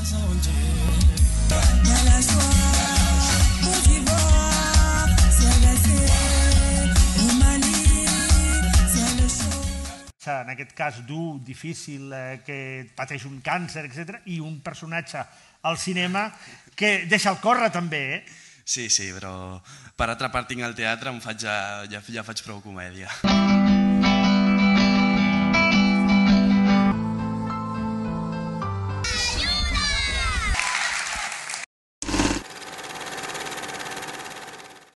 En aquest cas dur, difícil, que pateix un càncer, etc. I un personatge al cinema que deixa el córrer també, Sí, però per altra part tinc el teatre, ja faig prou comèdia.